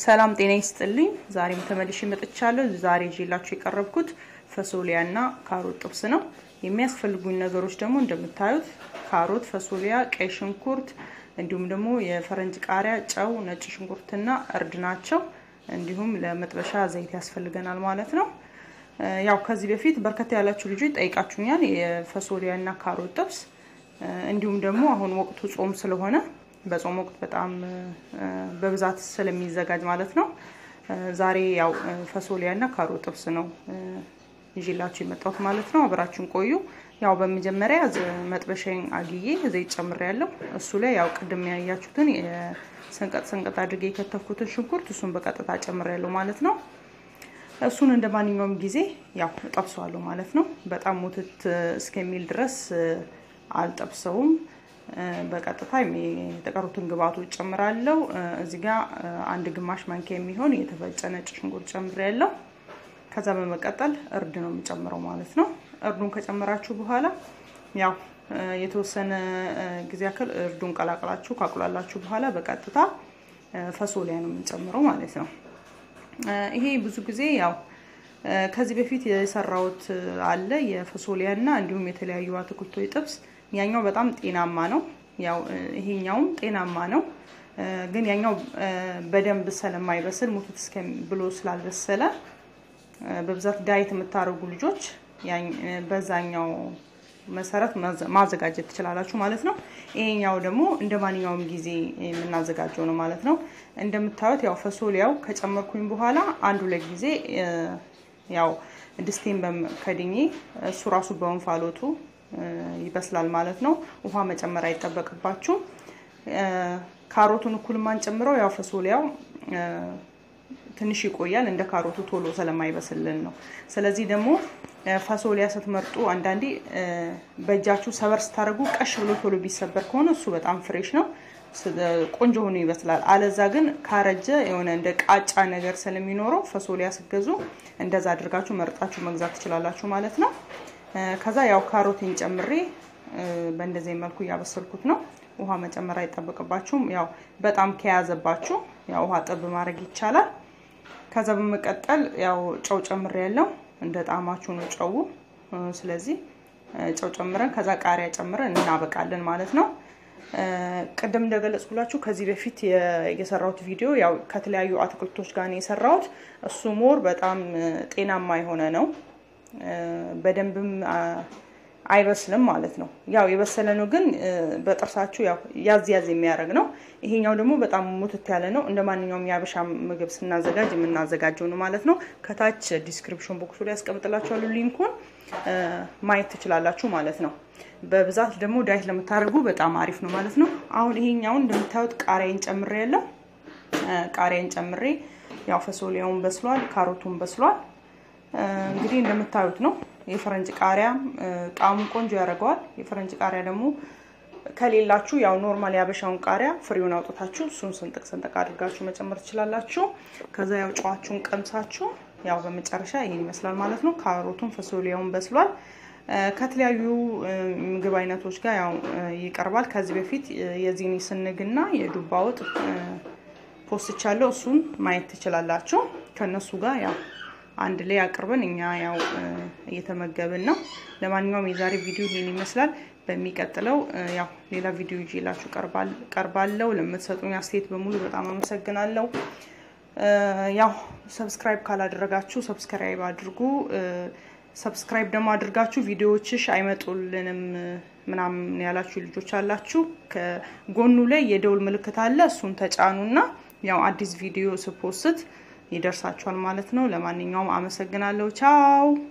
ሰላም ጤና ይስጥልኝ ዛሬም ተመልሼ መጥቻለሁ ዛሬ ይዤላችሁ የቀረብኩት ፈሶሊያና ካሮት ጥብስ ነው የሚያስፈልጉኝ ነገሮች ደግሞ እንደምታዩት ካሮት ፈሶሊያ ቀይ ሽንኩርት እንዲሁም ደግሞ የፈረንጅ ቃሪያ ጨው ነጭ ሽንኩርትና እርድ ናቸው እንዲሁም ለመጥበሻ ዘይት ያስፈልገናል ማለት ነው ያው ከዚህ በፊት በርከት ያላችሁ ልጆች ጠይቃችሁኛል የፈሶሊያና ካሮት ጥብስ እንዲሁም ደግሞ አሁን ወቅቱ ጾም ስለሆነ በጾም ወቅት በጣም በብዛት ስለሚዘጋጅ ማለት ነው ዛሬ ያው ፈሶሊያና ካሮት ጥብስ ነው ይዤላችሁ የመጣሁት ማለት ነው አብራችሁን ቆዩ ያው በመጀመሪያ መጥበሻዬን አግዬ ዘይት ጨምሬያለሁ እሱ ላይ ያው ቅድም ያያችሁትን ሰንቀጥ አድርጌ ከተፍኩትን ሽንኩርት እሱን በቀጥታ ጨምሬያለሁ ማለት ነው እሱን እንደማንኛውም ጊዜ ያው ጠብሰዋለሁ ማለት ነው በጣም ሙትት እስከሚል ድረስ አልጠብሰውም በቀጥታ የተቀሩትን ግብአቶች ጨምራለሁ እዚህ ጋር አንድ ግማሽ ማንኪያ የሚሆን የተፈጨ ነጭ ሽንኩርት ጨምሬያለሁ ከዛ በመቀጠል እርድ ነው የምጨምረው ማለት ነው እርዱን ከጨመራችሁ በኋላ ያው የተወሰነ ጊዜ ያክል እርዱን ቀላቅላችሁ ካቁላላችሁ በኋላ በቀጥታ ፈሶሊያ ነው የምጨምረው ማለት ነው ይሄ ብዙ ጊዜ ያው ከዚህ በፊት የሰራውት አለ የፈሶሊያና እንዲሁም የተለያዩ አትክልቶች ጥብስ ያኛው በጣም ጤናማ ነው ያው ይሄኛው ጤናማ ነው ግን ያኛው በደንብ ስለማይበስል ሙትት እስከ ብሎ ስላልበሰለ በብዛት ዳይት የምታረጉ ልጆች በዛኛው መሰረት ማዘጋጀት ትችላላችሁ ማለት ነው ይሄኛው ደግሞ እንደማንኛውም ጊዜ የምናዘጋጀው ነው ማለት ነው እንደምታዩት ያው ፈሶሊያው ከጨመርኩኝ በኋላ አንዱ ለጊዜ ያው ድስቴን ከድኜ እሱ ራሱ በወንፋሎቱ ይበስላል ማለት ነው ውሃ መጨመር አይተበቅባችሁ ካሮቱን እኩል ማን ጨምረው ያው ፈሶሊያው ትንሽ ይቆያል እንደ ካሮቱ ቶሎ ስለማይበስልን ነው ስለዚህ ደግሞ ፈሶሊያ ስትመርጡ አንዳንዴ በእጃችሁ ሰበር ስታረጉ ቀሽ ብሎ ቶሎ ቢሰበር ከሆነ እሱ በጣም ፍሬሽ ነው ቆንጆ ሆኖ ይበስላል አለዛ ግን ካረጀ የሆነ እንደ ቃጫ ነገር ስለሚኖረው ፈሶሊያ ሲገዙ እንደዛ አድርጋችሁ መርጣችሁ መግዛት ትችላላችሁ ማለት ነው ከዛ ያው ካሮትን ጨምሬ በእንደዚህ መልኩ ያበሰልኩት ነው ውሃ መጨመር አይተበቅባችሁም ያው በጣም ከያዘባችሁ ያው ውሃ ጠብ ማድረግ ይቻላል ከዛ በመቀጠል ያው ጨው ጨምሬያለሁ እንደ ጣማችሁ ነው ጨው ስለዚህ ጨው ጨምረን ከዛ ቃሪያ ጨምረን እናበቃለን ማለት ነው ቀደም እንደገለጽኩላችሁ ከዚህ በፊት የሰራሁት ቪዲዮ ያው ከተለያዩ አትክልቶች ጋር ነው የሰራሁት እሱ ሞር በጣም ጤናማ የሆነ ነው በደንብም አይበስልም ማለት ነው ያው የበሰለ ነው ግን በጥርሳችሁ ያው ያዝ የሚያደርግ ነው ይሄኛው ደግሞ በጣም ሙትት ያለ ነው እንደማንኛውም ያበሻ ምግብ ስናዘጋጅ የምናዘጋጀው ነው ማለት ነው ከታች ዲስክሪፕሽን ቦክሱ ላይ አስቀምጥላችኋለሁ ሊንኩን ማየት ትችላላችሁ ማለት ነው በብዛት ደግሞ ዳይት ለምታደርጉ በጣም አሪፍ ነው ማለት ነው አሁን ይሄኛው እንደምታዩት ቃሪያን ጨምሬያለሁ ቃሪያን ጨምሬ ያው ፈሶሊያውን በስሏል ካሮቱን በስሏል እንግዲህ እንደምታዩት ነው የፈረንጅ ቃሪያ ጣሙ ቆንጆ ያደርገዋል የፈረንጅ ቃሪያ ደግሞ ከሌላችሁ ያው ኖርማል ያበሻውን ቃሪያ ፍሬውን አውጥታችሁ እሱን ሰንጠቅ አድርጋችሁ መጨመር ትችላላችሁ ከዛ ያው ጨዋችሁን ቀምሳችሁ ያው በመጨረሻ ይሄን ይመስላል ማለት ነው ካሮቱን ፈሶሊያውን በስሏል ከተለያዩ ምግብ አይነቶች ጋር ያው ይቀርባል ከዚህ በፊት የዚኒ ስንግና የዱባ ወጥ ፖስትቻለሁ እሱን ማየት ትችላላችሁ ከነሱ ጋር ያው አንድ ላይ አቅርበን እኛ ያው እየተመገብን ነው ለማንኛውም የዛሬ ቪዲዮ ይሄን ይመስላል በሚቀጥለው ያው ሌላ ቪዲዮ ይዤላችሁ ቀርባለሁ ለምትሰጡኝ አስተያየት በሙሉ በጣም አመሰግናለሁ ያው ሰብስክራይብ ካላደረጋችሁ ሰብስክራይብ አድርጉ ሰብስክራይብ ደግሞ አድርጋችሁ ቪዲዮዎችሽ አይመጡልንም ምናምን ያላችሁ ልጆች አላችሁ ከጎኑ ላይ የደውል ምልክት አለ እሱን ተጫኑና ያው አዲስ ቪዲዮ ስፖስት ይደርሳችኋል ማለት ነው ለማንኛውም አመሰግናለሁ ቻው